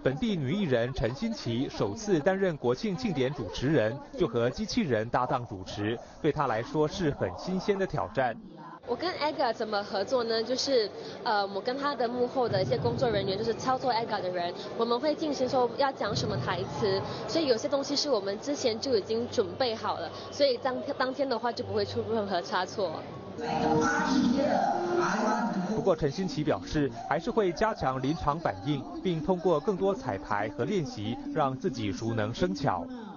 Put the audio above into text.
本地女艺人陈欣琪首次担任国庆庆典主持人，就和机器人搭档主持，对她来说是很新鲜的挑战。 我跟 AGA 怎么合作呢？就是我跟他的幕后的一些工作人员，就是操作 AGA 的人，我们会进行说要讲什么台词，所以有些东西是我们之前就已经准备好了，所以当天的话就不会出任何差错。 不过陈欣琪表示，还是会加强临场反应，并通过更多彩排和练习，让自己熟能生巧。